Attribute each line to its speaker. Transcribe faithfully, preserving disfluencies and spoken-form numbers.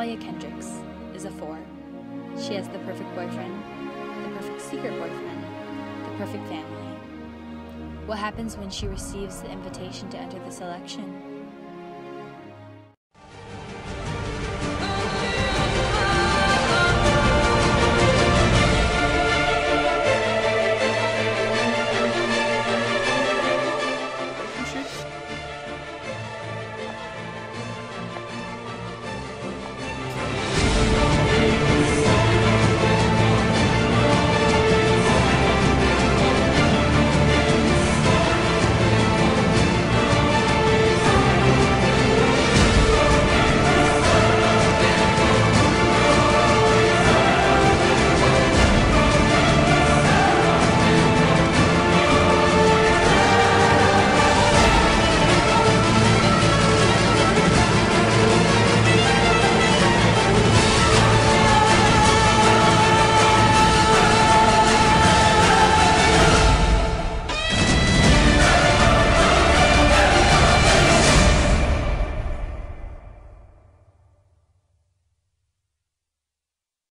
Speaker 1: Victoria Kendricks is a four. She has the perfect boyfriend, the perfect secret boyfriend, the perfect family. What happens when she receives the invitation to enter the selection?